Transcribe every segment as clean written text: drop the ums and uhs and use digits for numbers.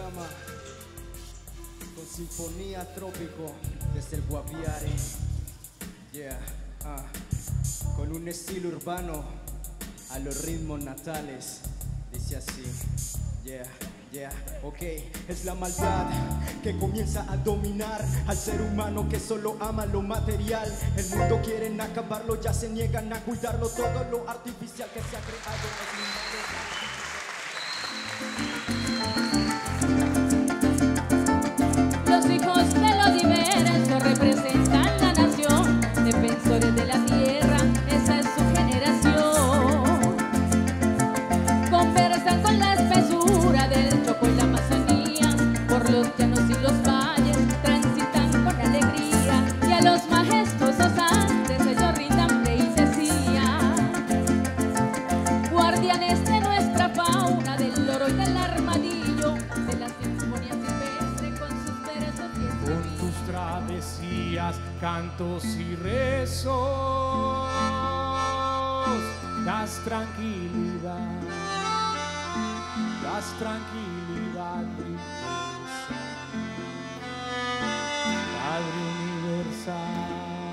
Gama con Sinfonía Trópico desde el Guaviare. Yeah, con un estilo urbano a los ritmos natales. Dice así, yeah, ok. Es la maldad que comienza a dominar al ser humano que solo ama lo material. El mundo quieren acabarlo, ya se niegan a cuidarlo. Todo lo artificial que se ha creado es mi Los hijos de los diversos representan la nación, defensores de la tierra, esa es su generación. Conversan con la espesura del Chocó y la Amazonía, por los llanos y los valles transitan con alegría, y a los majestuosos Andes ellos rindan pleitesía. Guardianes de nuestra fauna, del loro y del armadillo, de la sinfonía silvestre con sus versos y con tus travesías, cantos y rezos, das tranquilidad, riqueza, Padre universal.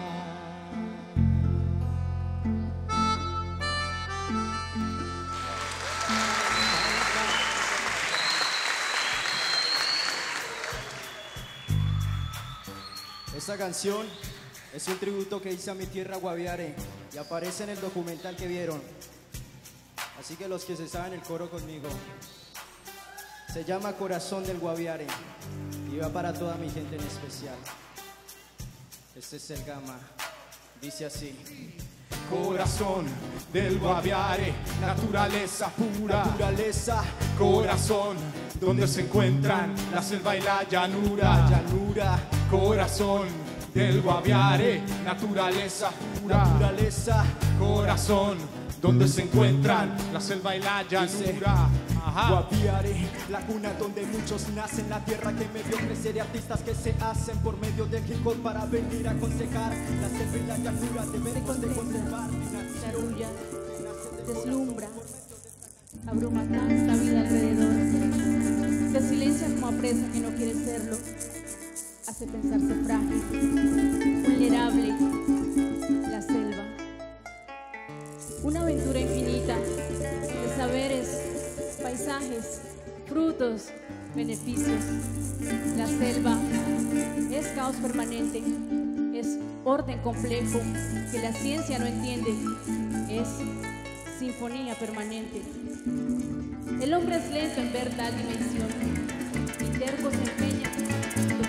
Esta canción es un tributo que hice a mi tierra Guaviare y aparece en el documental que vieron. Así que los que se saben el coro conmigo. Se llama Corazón del Guaviare y va para toda mi gente en especial. Este es el Gama, dice así. Corazón del Guaviare, naturaleza pura, corazón donde se encuentran la selva y la llanura. Corazón del Guaviare, naturaleza pura, corazón donde se encuentran la selva y la llanura. Guaviare, la cuna donde muchos nacen, la tierra que me vio crecer y artistas que se hacen por medio del hip hop para venir a aconsejar. La selva y la llanura debemos de conservar. la rulla, deslumbra, abruma tanta vida alrededor, se silencia como apresa que no quiere serlo, hace pensarse frágil, vulnerable, la selva. Una aventura infinita de saberes, paisajes, frutos, beneficios. La selva es caos permanente, es orden complejo que la ciencia no entiende, es sinfonía permanente. El hombre es lento en ver tal dimensión y terco se empeña